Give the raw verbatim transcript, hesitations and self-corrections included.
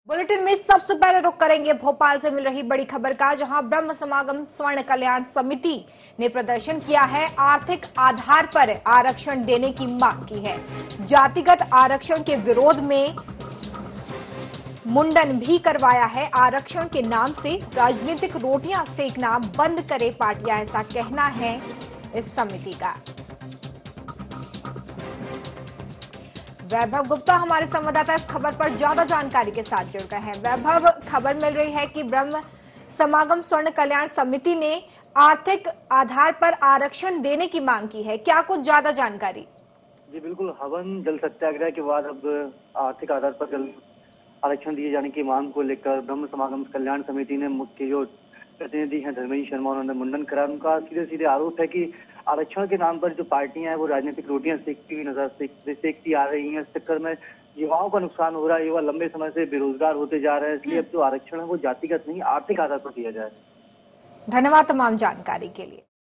Bulletin में सबसे पहले रुख करेंगे भोपाल से मिल रही बड़ी खबर का, जहां ब्रह्म समागम स्वर्ण कल्याण समिति ने प्रदर्शन किया है। आर्थिक आधार पर आरक्षण देने की मांग की है। जातिगत आरक्षण के विरोध में मुंडन भी करवाया है। आरक्षण के नाम से राजनीतिक रोटियां सेकना बंद करे पार्टियां, ऐसा कहना है इस समिति का। वैभव गुप्ता हमारे संवाददाता इस खबर पर ज्यादा जानकारी के साथ जुड़ गए हैं। वैभव, खबर मिल रही है कि ब्रह्म समागम स्वर्ण कल्याण समिति ने आर्थिक आधार पर आरक्षण देने की मांग की है, क्या कुछ ज्यादा जानकारी? जी बिल्कुल, हवन जल सत्याग्रह के बाद अब आर्थिक आधार पर जल आरक्षण दिए जाने की मांग को लेकर ब्रह्म समागम कल्याण समिति ने मुख्य जो प्रतिनिधि हैं धर्मेंद्र शर्मा, उन्होंने मुंडन करा। उनका सीधे सीधे आरोप है कि आरक्षण के नाम पर जो पार्टियां हैं वो राजनीतिक रोटियां सेकती हुई नजर सेकती आ रही हैं। इस चक्कर में युवाओं का नुकसान हो रहा है। युवा लंबे समय से बेरोजगार होते जा रहे हैं। इसलिए अब जो आरक्षण है वो जातिगत नहीं, आर्थिक आधार पर दिया जाए। धन्यवाद तमाम जानकारी के लिए।